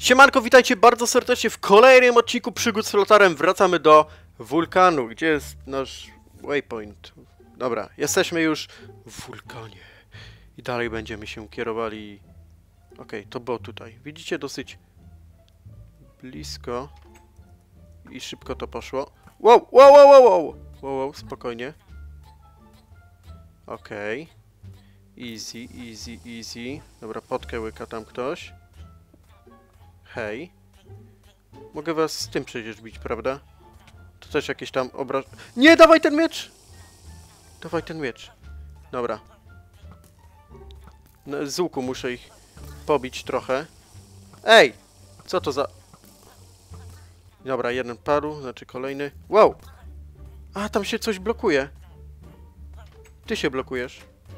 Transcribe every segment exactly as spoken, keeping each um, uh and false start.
Siemanko, witajcie bardzo serdecznie w kolejnym odcinku Przygód z Flotarem. Wracamy do wulkanu, gdzie jest nasz waypoint. Dobra, jesteśmy już w wulkanie i dalej będziemy się kierowali. Okej, okay, to było tutaj. Widzicie, dosyć blisko i szybko to poszło. Wow, wow, wow, wow, wow, wow, wow, spokojnie. Okej. Okay. Easy, easy, easy. Dobra, potkę łyka tam ktoś. Hej. Mogę was z tym przecież bić, prawda? To też jakieś tam obraż... Nie, dawaj ten miecz! Dawaj ten miecz. Dobra. No, z łuku muszę ich pobić trochę. Ej! Co to za... Dobra, jeden padł, znaczy kolejny. Wow! A, tam się coś blokuje. Ty się blokujesz.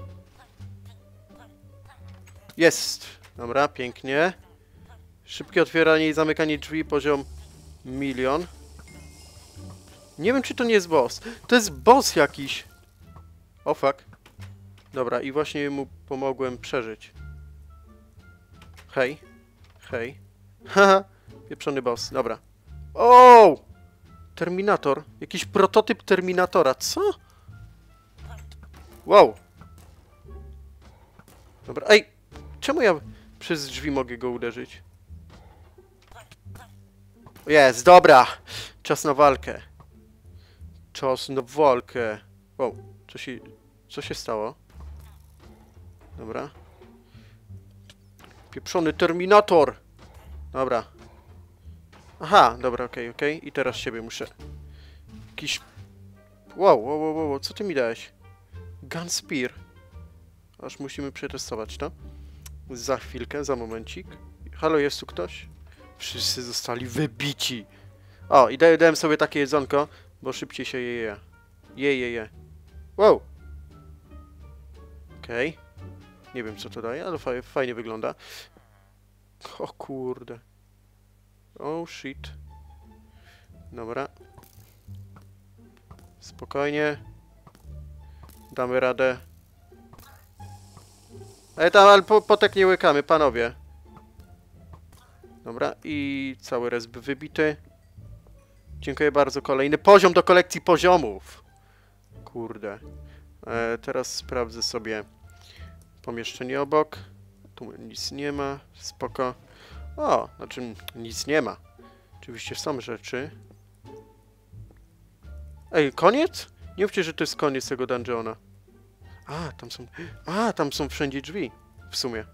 Jest! Dobra, pięknie. Szybkie otwieranie i zamykanie drzwi, poziom milion. Nie wiem, czy to nie jest boss. To jest boss jakiś. O fuck. Dobra, i właśnie mu pomogłem przeżyć. Hej. Hej. Haha. Pieprzony boss. Dobra. O! Terminator. Jakiś prototyp Terminatora. Co? Wow. Dobra. Ej! Czemu ja przez drzwi mogę go uderzyć? Jest, dobra! Czas na walkę. Czas na walkę. Wow, co się... Co się stało? Dobra. Pieprzony Terminator! Dobra. Aha, dobra, okej, okay, okej. Okay. I teraz siebie muszę... Jakiś... Wow, wow, wow, wow, co ty mi dałeś? Gun Spear. Aż musimy przetestować to. Za chwilkę, za momencik. Halo, jest tu ktoś? Wszyscy zostali wybici. O, i dałem sobie takie jedzonko, bo szybciej się je je. Je, je, je. Wow. Okej. Okay. Nie wiem, co to daje, ale faj, fajnie wygląda. O kurde. Oh shit. Dobra. Spokojnie. Damy radę. Ale tam, ale po, potek nie łykamy, panowie. Dobra, i cały resp wybity. Dziękuję bardzo. Kolejny poziom do kolekcji poziomów. Kurde. E, teraz sprawdzę sobie pomieszczenie obok. Tu nic nie ma. Spoko. O, znaczy nic nie ma. Oczywiście są rzeczy. Ej, koniec? Nie mówcie, że to jest koniec tego dungeona. A, tam są... A, tam są wszędzie drzwi. W sumie.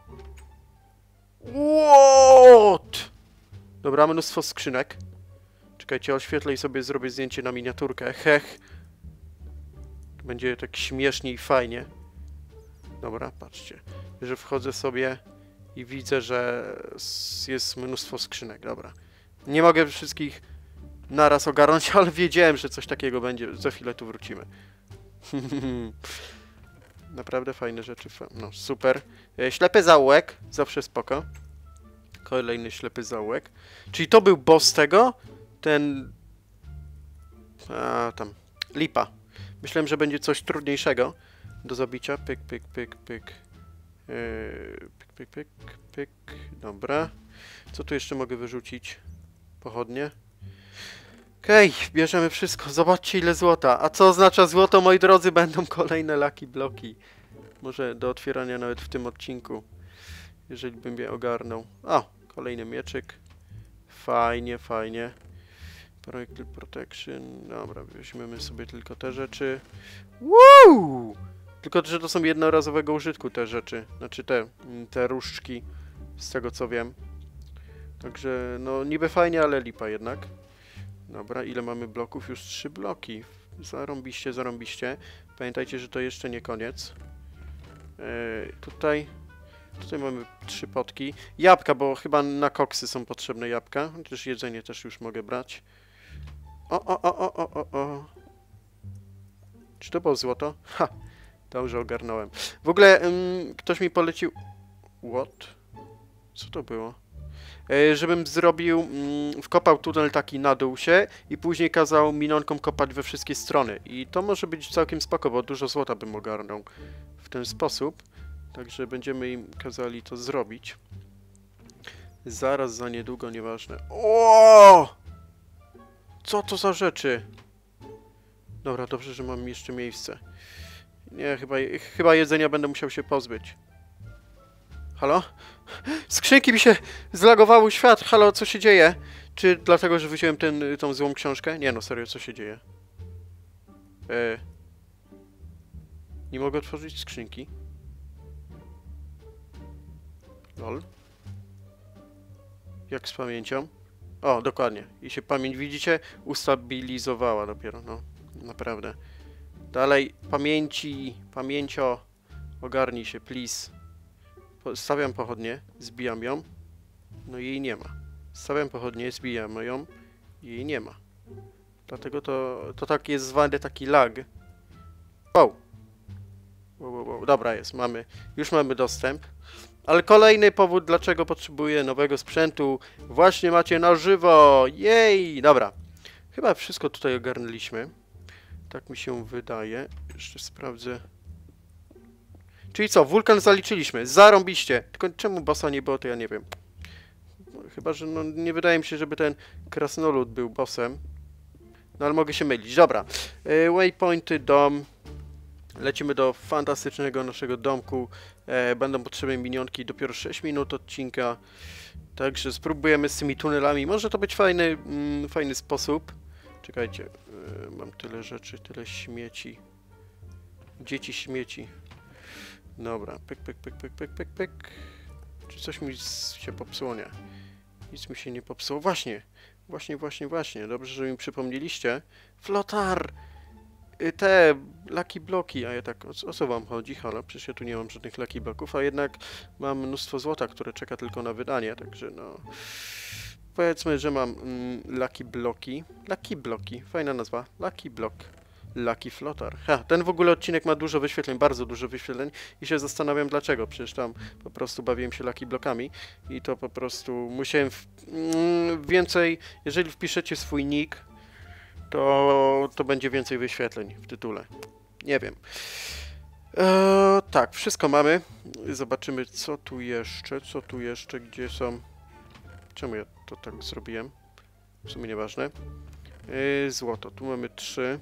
What? Dobra, mnóstwo skrzynek. Czekajcie, oświetlę i sobie zrobię zdjęcie na miniaturkę. Hech. Będzie tak śmiesznie i fajnie. Dobra, patrzcie. Że wchodzę sobie i widzę, że jest mnóstwo skrzynek. Dobra. Nie mogę wszystkich naraz ogarnąć, ale wiedziałem, że coś takiego będzie. Za chwilę tu wrócimy. Naprawdę fajne rzeczy. No, super. Ślepy zaułek. Zawsze spoko. Kolejny ślepy zaułek. Czyli to był boss tego? Ten... A, tam. Lipa. Myślałem, że będzie coś trudniejszego do zabicia. Pyk, pyk, pyk, pyk. Yy, pyk, pyk, pyk, pyk. Dobra. Co tu jeszcze mogę wyrzucić? Pochodnie. Okej, okay, bierzemy wszystko. Zobaczcie, ile złota. A co oznacza złoto, moi drodzy? Będą kolejne lucky bloki. Może do otwierania nawet w tym odcinku. Jeżeli bym je ogarnął. O, kolejny mieczyk. Fajnie, fajnie. Projectile Protection. Dobra, weźmiemy sobie tylko te rzeczy. Woo! Tylko, że to są jednorazowego użytku te rzeczy. Znaczy te, te różdżki. Z tego co wiem. Także, no niby fajnie, ale lipa jednak. Dobra, ile mamy bloków? Już trzy bloki. Zarąbiście, zarąbiście. Pamiętajcie, że to jeszcze nie koniec. Yy, tutaj... Tutaj mamy trzy potki. Jabłka, bo chyba na koksy są potrzebne jabłka. Chociaż jedzenie też już mogę brać. O, o, o, o, o, o, o. Czy to było złoto? Ha! Dobrze ogarnąłem. W ogóle ym, ktoś mi polecił... What? Co to było? Yy, żebym zrobił... Yy, wkopał tunel taki na dół się i później kazał minionkom kopać we wszystkie strony. I to może być całkiem spoko, bo dużo złota bym ogarnął w ten sposób. Także będziemy im kazali to zrobić. Zaraz, za niedługo, nieważne. O! Co to za rzeczy? Dobra, dobrze, że mam jeszcze miejsce. Nie, chyba, chyba jedzenia będę musiał się pozbyć. Halo? Skrzynki mi się zlagowały świat. Halo, co się dzieje? Czy dlatego, że wziąłem ten, tą złą książkę? Nie no, serio, co się dzieje? E... Nie mogę otworzyć skrzynki. Lol. Jak z pamięcią? O, dokładnie. I się pamięć, widzicie? Ustabilizowała dopiero, no. Naprawdę. Dalej, pamięci, pamięcio. Ogarnij się, please. Stawiam pochodnię, zbijam ją. No i jej nie ma. Stawiam pochodnię, zbijam ją. I jej nie ma. Dlatego to, to tak jest zwany taki lag. Wow. Wow, wow, wow. Dobra, jest, mamy. Już mamy dostęp. Ale kolejny powód, dlaczego potrzebuję nowego sprzętu, właśnie macie na żywo! Jej! Dobra. Chyba wszystko tutaj ogarnęliśmy. Tak mi się wydaje. Jeszcze sprawdzę. Czyli co? Wulkan zaliczyliśmy. Zarąbiście. Tylko czemu bossa nie było, to ja nie wiem. Chyba, że no, nie wydaje mi się, żeby ten krasnolud był bossem. No ale mogę się mylić. Dobra. Waypointy, dom. Lecimy do fantastycznego naszego domku. E, będą potrzebne minionki, dopiero sześć minut odcinka. Także spróbujemy z tymi tunelami. Może to być fajny, mm, fajny sposób. Czekajcie, e, mam tyle rzeczy, tyle śmieci. Dzieci śmieci. Dobra, pyk, pyk, pyk, pyk, pyk, pyk, pyk. Czy coś mi się popsuło? Nie. Nic mi się nie popsuło. Właśnie, właśnie, właśnie, właśnie. Dobrze, że mi przypomnieliście. Flotar! Te lucky bloki, a ja tak, o, o co wam chodzi? Halo, przecież ja tu nie mam żadnych lucky bloków, a jednak mam mnóstwo złota, które czeka tylko na wydanie, także no... Powiedzmy, że mam mm, lucky bloki. Lucky bloki, fajna nazwa. Lucky block. Lucky flotar. Ha, ten w ogóle odcinek ma dużo wyświetleń, bardzo dużo wyświetleń i się zastanawiam dlaczego, przecież tam po prostu bawiłem się lucky blokami i to po prostu musiałem w, mm, więcej, jeżeli wpiszecie swój nick, to, to będzie więcej wyświetleń w tytule. Nie wiem. Eee, tak, wszystko mamy. Zobaczymy, co tu jeszcze, co tu jeszcze, gdzie są... Czemu ja to tak zrobiłem? W sumie nieważne. Eee, złoto, tu mamy trzy.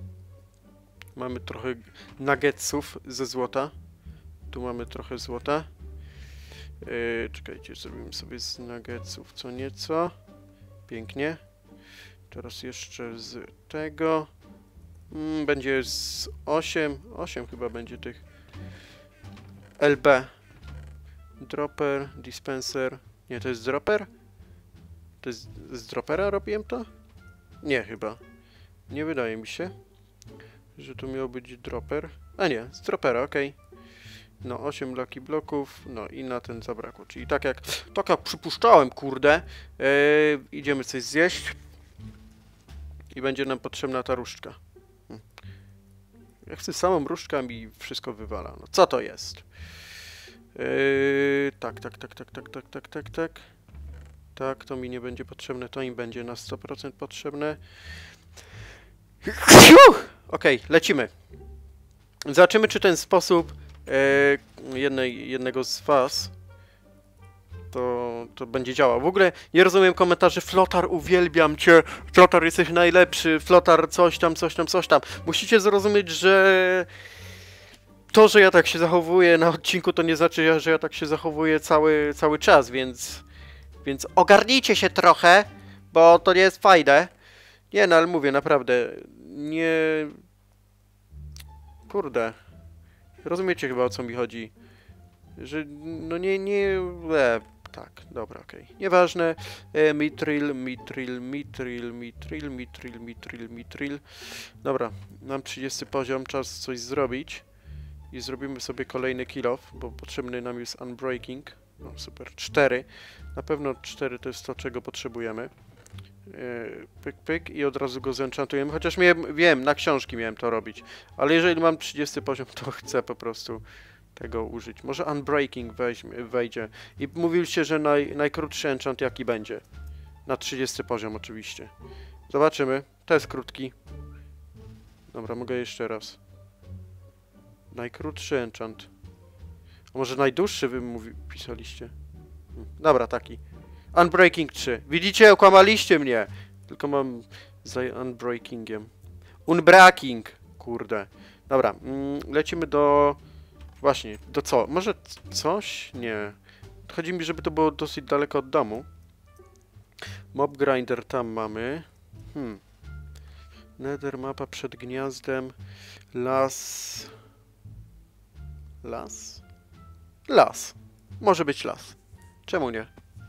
Mamy trochę nuggetsów ze złota. Tu mamy trochę złota. Eee, czekajcie, zrobimy sobie z nuggetsów co nieco. Pięknie. Teraz jeszcze z tego. Mm, będzie z osiem. osiem chyba będzie tych. L B. Dropper, dispenser. Nie, to jest dropper? To jest z droppera robiłem to? Nie, chyba. Nie wydaje mi się, że tu miał być dropper. A nie, z droppera, okej. Okay. No, osiem lucky bloków, no i na ten zabrakło. Czyli tak jak, tak jak przypuszczałem, kurde. Yy, idziemy coś zjeść. I będzie nam potrzebna ta różdżka. Hm. Ja chcę samą różdżkę, a mi wszystko wywala. No co to jest? Yy, tak, tak, tak, tak, tak, tak, tak, tak, tak. Tak, to mi nie będzie potrzebne, to im będzie na sto procent potrzebne. Okej, okay, lecimy. Zobaczymy, czy ten sposób yy, jednej, jednego z was To, to będzie działał. W ogóle nie rozumiem komentarzy. Flotar, uwielbiam cię. Flotar, jesteś najlepszy. Flotar, coś tam, coś tam, coś tam. Musicie zrozumieć, że to, że ja tak się zachowuję na odcinku, to nie znaczy, że ja tak się zachowuję cały, cały czas, więc więc ogarnijcie się trochę, bo to nie jest fajne. Nie, no ale mówię, naprawdę, nie... Kurde. Rozumiecie chyba, o co mi chodzi. Że, no nie, nie... E, tak, dobra, okej. Okay. Nieważne. E, mitril, mitril, mitril, mitril, mitril, mitril, mitril. Dobra, mam trzydziesty poziom, czas coś zrobić. I zrobimy sobie kolejny kill off, bo potrzebny nam jest unbreaking. No super, cztery. Na pewno cztery to jest to, czego potrzebujemy. Yy, pyk, pyk i od razu go zenchantujemy. Chociaż miałem, wiem, na książki miałem to robić. Ale jeżeli mam trzydziesty poziom, to chcę po prostu tego użyć. Może unbreaking weźmie, wejdzie. I mówiliście, że naj, najkrótszy enchant jaki będzie. Na trzydziesty poziom oczywiście. Zobaczymy. To jest krótki. Dobra, mogę jeszcze raz. Najkrótszy enchant. A może najdłuższy wy mówi, pisaliście? Dobra, taki. Unbreaking trzy. Widzicie, okłamaliście mnie. Tylko mam za unbreakingiem. Unbreaking. Kurde. Dobra, mm, lecimy do... Właśnie, do co? Może coś? Nie. Chodzi mi, żeby to było dosyć daleko od domu. Mob grinder tam mamy. Hmm. Nether mapa przed gniazdem. Las... Las? Las. Może być las. Czemu nie?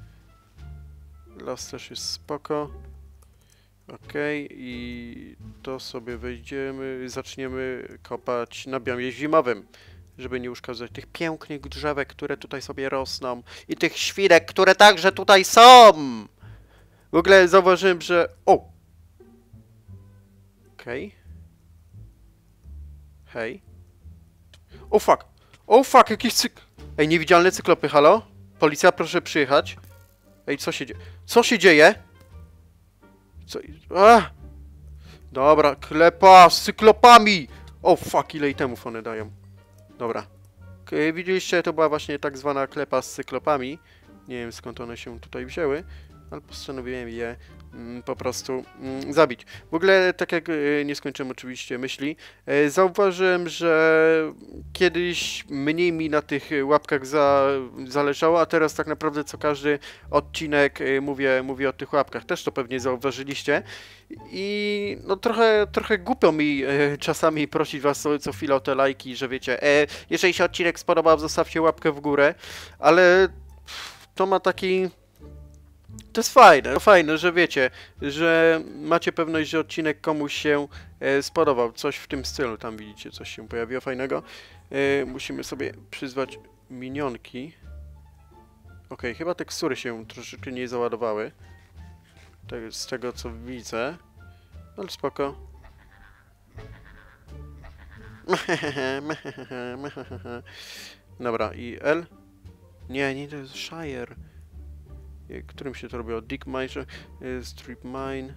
Las też jest spoko. Okej, okay. I to sobie wejdziemy, zaczniemy kopać na biomie zimowym, żeby nie uszkadzać tych pięknych drzewek, które tutaj sobie rosną i tych świrek, które także tutaj są! W ogóle zauważyłem, że... O! Okej. Okay. Hej. O fuck! O fuck, jakiś cyk... Ej, niewidzialne cyklopy, halo? Policja, proszę przyjechać. Ej, co się dzieje? Co się dzieje? Co... A! Dobra, klepa z cyklopami! O fuck, ile itemów one dają. Dobra. Widzieliście, to była właśnie tak zwana klepa z cyklopami. Nie wiem, skąd one się tutaj wzięły, ale postanowiłem je mm, po prostu mm, zabić. W ogóle, tak jak y, nie skończyłem oczywiście myśli, y, zauważyłem, że kiedyś mniej mi na tych łapkach za, zależało, a teraz tak naprawdę co każdy odcinek y, mówię, mówię o tych łapkach. Też to pewnie zauważyliście. I no trochę, trochę głupio mi e, czasami prosić was co, co chwilę o te lajki, że wiecie, e, jeżeli się odcinek spodobał, zostawcie łapkę w górę, ale to ma taki... To jest fajne, fajne, że wiecie, że macie pewność, że odcinek komuś się e, spodobał, coś w tym stylu, tam widzicie, coś się pojawiło fajnego. E, musimy sobie przyzwać minionki. Ok, chyba tekstury się troszeczkę nie załadowały. Z tego co widzę. Ale spoko. Dobra, i L? Nie, nie, to jest Shire. Którym się to robiło? Dig Mine, Strip Mine.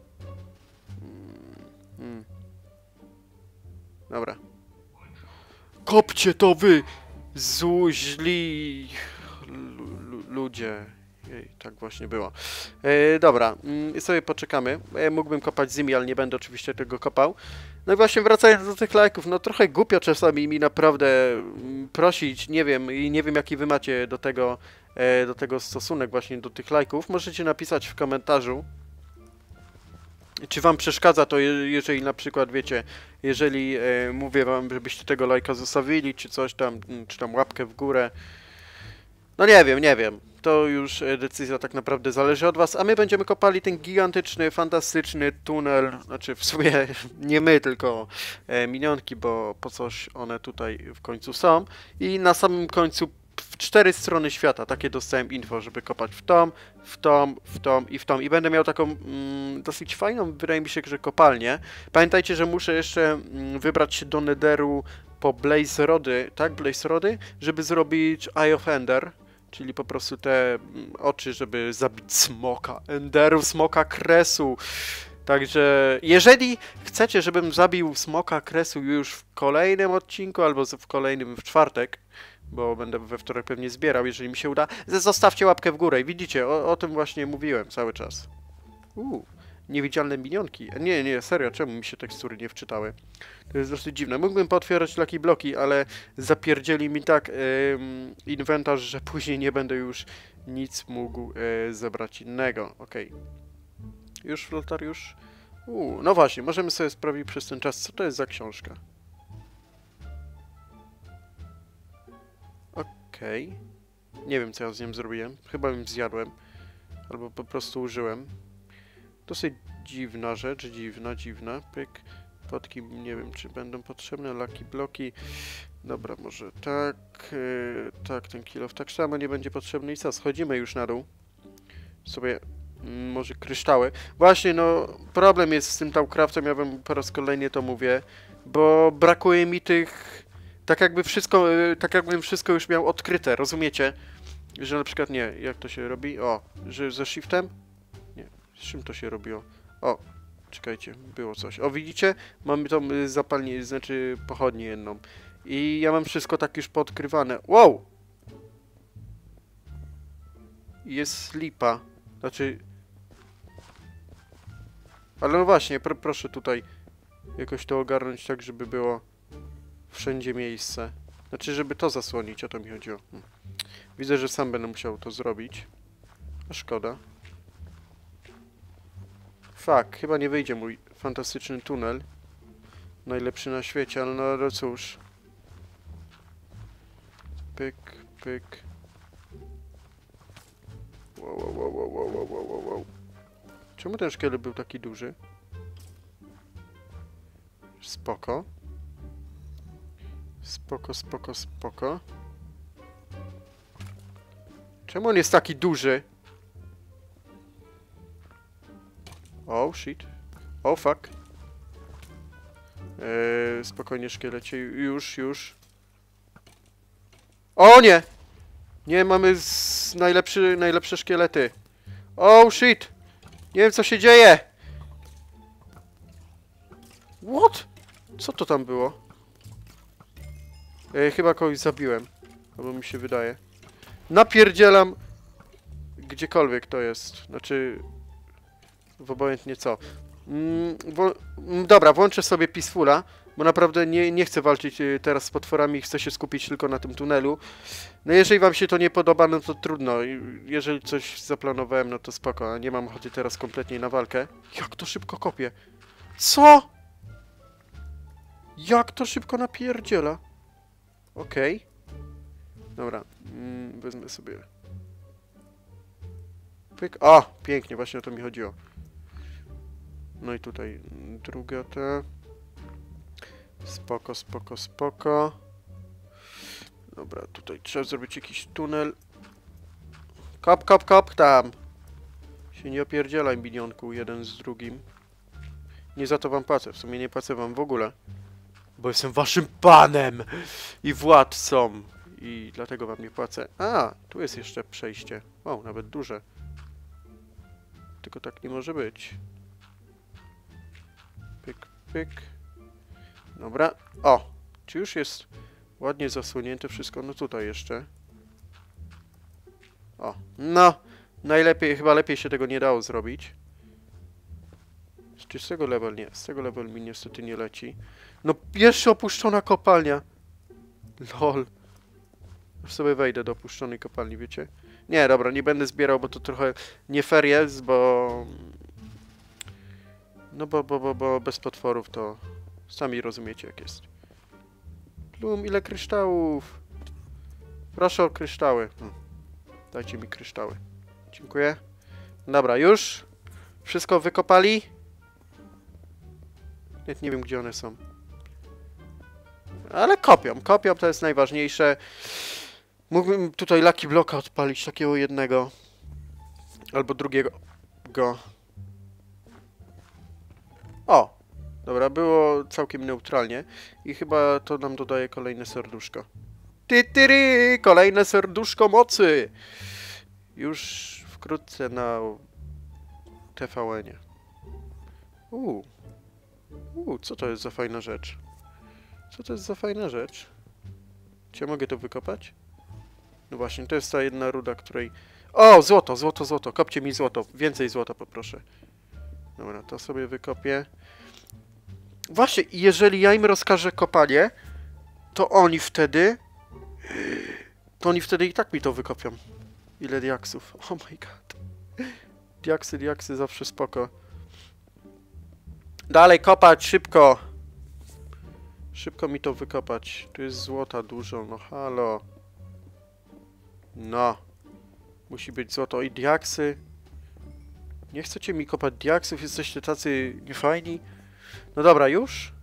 Hmm. Dobra. Kopcie to wy! Zuźli ludzie. Jej, tak właśnie było. E, dobra, mm, sobie poczekamy. E, mógłbym kopać z nimi, ale nie będę oczywiście tego kopał. No i właśnie wracając do tych lajków, no trochę głupio czasami mi naprawdę mm, prosić, nie wiem, i nie wiem jaki wy macie do tego, e, do tego stosunek właśnie do tych lajków. Możecie napisać w komentarzu, czy wam przeszkadza to, jeżeli na przykład, wiecie, jeżeli e, mówię wam, żebyście tego lajka zostawili, czy coś tam, czy tam łapkę w górę. No nie wiem, nie wiem. To już decyzja tak naprawdę zależy od was, a my będziemy kopali ten gigantyczny, fantastyczny tunel, znaczy w sumie nie my, tylko e, minionki, bo po coś one tutaj w końcu są. I na samym końcu w cztery strony świata takie dostałem info, żeby kopać w tom, w tom, w tom i w tom. I będę miał taką mm, dosyć fajną, wydaje mi się, że kopalnię. Pamiętajcie, że muszę jeszcze mm, wybrać się do Netheru po Blaze Rody, tak? Blaze Rody, żeby zrobić Eye of Ender. Czyli po prostu te oczy, żeby zabić smoka, enderu, smoka kresu. Także jeżeli chcecie, żebym zabił smoka kresu już w kolejnym odcinku, albo w kolejnym w czwartek, bo będę we wtorek pewnie zbierał, jeżeli mi się uda, zostawcie łapkę w górę i widzicie, o, o tym właśnie mówiłem cały czas. Uuu, niewidzialne minionki. Nie, nie, serio, czemu mi się tekstury nie wczytały? To jest dosyć dziwne. Mógłbym pootwierać Lucky Bloki, ale zapierdzieli mi tak yy, inwentarz, że później nie będę już nic mógł yy, zebrać innego. Okej. Okay. Już flotariusz? Uuu, no właśnie, możemy sobie sprawdzić przez ten czas, co to jest za książka. Okej. Okay. Nie wiem, co ja z nią zrobiłem. Chyba ją zjadłem. Albo po prostu użyłem. Dosyć dziwna rzecz, dziwna, dziwna. Pyk. Potki, nie wiem, czy będą potrzebne. Lucky bloki. Dobra, może tak. Yy, tak, ten kilof tak samo nie będzie potrzebny. I co, schodzimy już na dół. Sobie, mm, może kryształy. Właśnie, no, problem jest z tym Taucraftem, ja wam po raz kolejny to mówię, bo brakuje mi tych... Tak jakby wszystko, yy, tak jakbym wszystko już miał odkryte, rozumiecie? Że na przykład, nie, jak to się robi? O, że ze shiftem? Nie, z czym to się robiło? O, czekajcie, było coś. O, widzicie? Mamy tą zapalnię, znaczy pochodnię jedną. I ja mam wszystko tak już poodkrywane. Wow! i jest lipa. Znaczy... Ale no właśnie, pr proszę tutaj jakoś to ogarnąć tak, żeby było wszędzie miejsce. Znaczy, żeby to zasłonić, o to mi chodziło. Hmm. Widzę, że sam będę musiał to zrobić. A szkoda. Fuck, chyba nie wyjdzie mój fantastyczny tunel. Najlepszy na świecie, ale no, no cóż. Pyk, pyk. Wow, wow, wow, wow, wow, wow, wow, wow. Czemu ten szkielet był taki duży? Spoko. Spoko, spoko, spoko. Czemu on jest taki duży? Oh shit. Oh fuck. Eee, spokojnie szkielecie. Już, już. O nie! Nie, mamy z... najlepszy, najlepsze szkielety. Oh shit! Nie wiem co się dzieje! What? Co to tam było? Eee, chyba kogoś zabiłem. Albo mi się wydaje. Napierdzielam gdziekolwiek to jest. Znaczy... w obojętnie co. Mm, wo dobra, włączę sobie Peacefula, bo naprawdę nie, nie chcę walczyć teraz z potworami, chcę się skupić tylko na tym tunelu. No jeżeli wam się to nie podoba, no to trudno. Jeżeli coś zaplanowałem, no to spoko. Nie mam ochoty teraz kompletnie na walkę. Jak to szybko kopie? Co? Jak to szybko napierdziela? Okej. Okay. Dobra, mm, wezmę sobie... Pyk. O! Pięknie, właśnie o to mi chodziło. No i tutaj druga te. Spoko, spoko, spoko. Dobra, tutaj trzeba zrobić jakiś tunel. Kop, kop, kop, tam. Się nie opierdzielaj, minionku, jeden z drugim. Nie za to wam płacę, w sumie nie płacę wam w ogóle. Bo jestem waszym panem i władcą. I dlatego wam nie płacę. A, tu jest jeszcze przejście. O, nawet duże. Tylko tak nie może być. Pyk, pyk. Dobra. O! Czy już jest ładnie zasłonięte wszystko? No tutaj jeszcze. O. No! Najlepiej, chyba lepiej się tego nie dało zrobić. Czy z tego level? Nie. Z tego level mi niestety nie leci. No jeszcze opuszczona kopalnia. Lol. Już sobie wejdę do opuszczonej kopalni, wiecie? Nie, dobra, nie będę zbierał, bo to trochę nie fair jest, bo... No bo, bo, bo, bo bez potworów to... Sami rozumiecie jak jest. Plum, ile kryształów? Proszę o kryształy. Hmm. Dajcie mi kryształy. Dziękuję. Dobra, już? Wszystko wykopali? Nawet nie wiem, gdzie one są. Ale kopią, kopią, to jest najważniejsze. Mógłbym tutaj Lucky Blocka odpalić, takiego jednego. Albo drugiego. Go. O! Dobra, było całkiem neutralnie. I chyba to nam dodaje kolejne serduszko. Ty, ty, ry, kolejne serduszko mocy! Już wkrótce na T V N-ie. Uuu. Uuu, co to jest za fajna rzecz? Co to jest za fajna rzecz? Czy ja mogę to wykopać? No właśnie, to jest ta jedna ruda, której... O, złoto, złoto, złoto. Kopcie mi złoto. Więcej złota poproszę. Dobra, to sobie wykopię. Właśnie, jeżeli ja im rozkażę kopanie, to oni wtedy... To oni wtedy i tak mi to wykopią. Ile diaksów. Oh my god. Diaksy, diaksy, zawsze spoko. Dalej kopać, szybko. Szybko mi to wykopać. Tu jest złota dużo, no halo. No. Musi być złoto i diaksy. Nie chcecie mi kopać diaksów? Jesteście tacy niefajni? No dobra, już?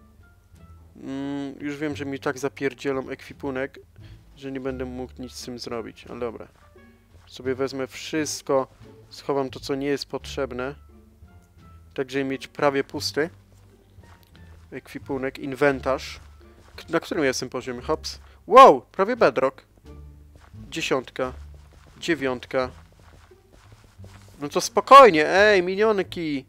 Mm, już wiem, że mi tak zapierdzielą ekwipunek, że nie będę mógł nic z tym zrobić. Ale dobra. Sobie wezmę wszystko. Schowam to, co nie jest potrzebne. Tak, żeby mieć prawie pusty ekwipunek, inwentarz. Na którym jestem poziomie? Hops. Wow! Prawie bedrock. Dziesiątka. Dziewiątka. No to spokojnie, ej, minionki!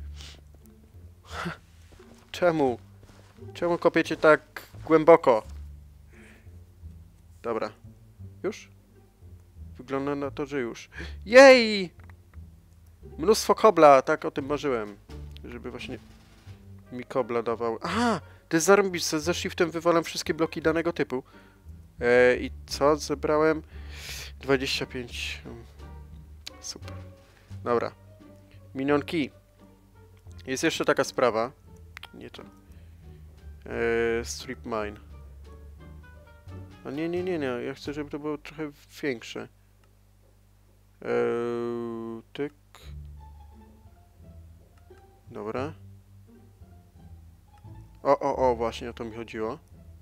Czemu? Czemu kopiecie tak głęboko? Dobra. Już? Wygląda na to, że już. Jej! Mnóstwo kobla, tak o tym marzyłem. Żeby właśnie mi kobla dawał. Aha! To jest zarąbiste, ze shiftem wywalam wszystkie bloki danego typu. E, I co? Zebrałem dwadzieścia pięć. Super. Dobra. Minionki. Jest jeszcze taka sprawa. Nie to. E, strip mine. A nie, nie, nie, nie. Ja chcę, żeby to było trochę większe. E, tyk. Dobra. O, o, o, właśnie o to mi chodziło.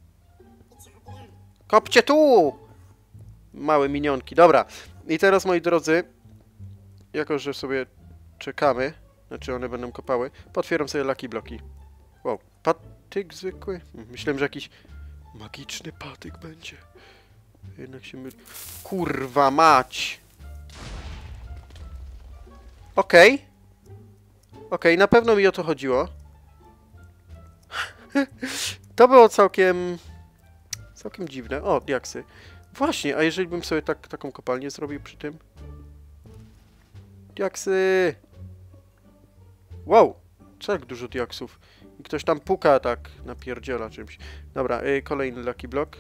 Kopcie tu! Małe minionki. Dobra. I teraz, moi drodzy, jako że sobie czekamy, znaczy one będą kopały, potwieram sobie lucky bloki. Wow, patyk zwykły? Myślałem, że jakiś magiczny patyk będzie. Jednak się myli. Kurwa mać! Okej. Okay. Okej, okay, na pewno mi o to chodziło. To było całkiem... Całkiem dziwne. O, diaksy. Właśnie, a jeżeli bym sobie tak, taką kopalnię zrobił przy tym? Diaksy! Wow! Co tak dużo diaksów? I ktoś tam puka tak, napierdziela czymś. Dobra, yy, kolejny lucky block.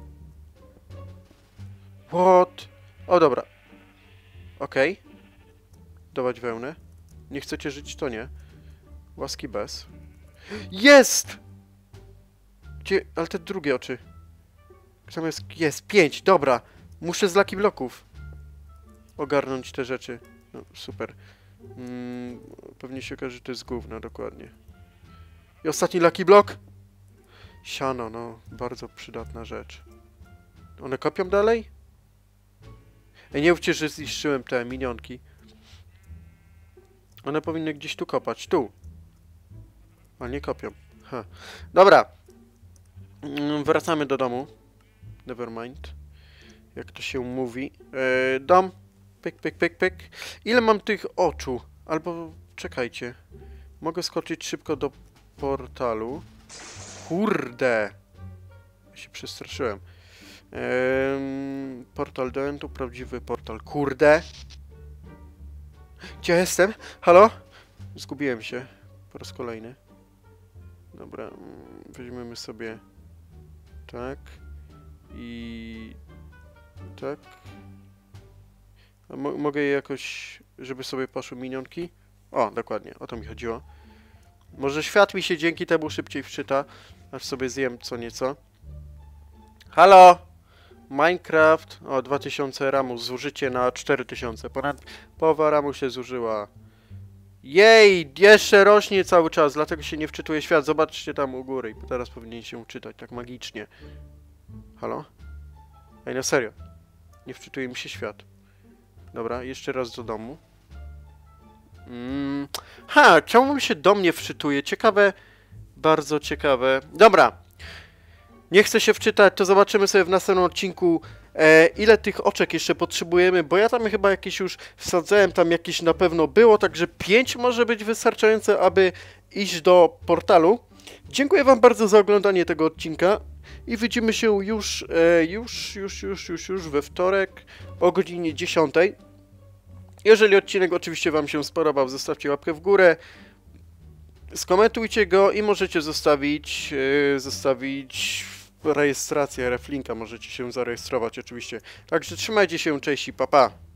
What? O, dobra. Okej. Okay. Dawać wełnę. Nie chcecie żyć, to nie. Łaski bez. Jest! Gdzie? Ale te drugie oczy. Tam jest, jest, pięć, dobra. Muszę z lucky blocków ogarnąć te rzeczy. No, super. Mm, pewnie się okaże, że to jest gówno, dokładnie. I ostatni lucky block. Siano, no. Bardzo przydatna rzecz. One kopią dalej? Ej, nie mówcie, że zniszczyłem te minionki. One powinny gdzieś tu kopać. Tu. A nie kopią. Ha. Dobra. Mm, wracamy do domu. Nevermind. Jak to się mówi. E, dom. Pyk, pyk, pyk, pyk. Ile mam tych oczu? Albo... Czekajcie. Mogę skoczyć szybko do portalu. Kurde. Ja się przestraszyłem. Ehm, portal do endu. Prawdziwy portal. Kurde. Gdzie jestem? Halo? Zgubiłem się. Po raz kolejny. Dobra. Weźmiemy sobie... Tak. I... Tak. A mo mogę je jakoś... Żeby sobie poszły minionki? O, dokładnie. O to mi chodziło. Może świat mi się dzięki temu szybciej wczyta. Aż sobie zjem co nieco. Halo! Minecraft. O, dwa tysiące ramu. Zużycie na cztery tysiące. Ponad połowa ramu się zużyła. Jej! Jeszcze rośnie cały czas, dlatego się nie wczytuje świat. Zobaczcie tam u góry. I teraz powinien się czytać tak magicznie. Halo? Ej, na serio. Nie wczytuje mi się świat. Dobra, jeszcze raz do domu. Mm. Ha! Czemu mi się do mnie wczytuje? Ciekawe. Bardzo ciekawe. Dobra. Nie chcę się wczytać, to zobaczymy sobie w następnym odcinku, e, ile tych oczek jeszcze potrzebujemy, bo ja tam chyba jakieś już wsadzałem, tam jakieś na pewno było, także pięć może być wystarczające, aby iść do portalu. Dziękuję wam bardzo za oglądanie tego odcinka i widzimy się już, e, już, już, już, już, już we wtorek o godzinie dziesiątej. Jeżeli odcinek oczywiście wam się spodobał, zostawcie łapkę w górę. Skomentujcie go i możecie zostawić, yy, zostawić rejestrację, reflinka, możecie się zarejestrować oczywiście. Także trzymajcie się, cześć i pa pa.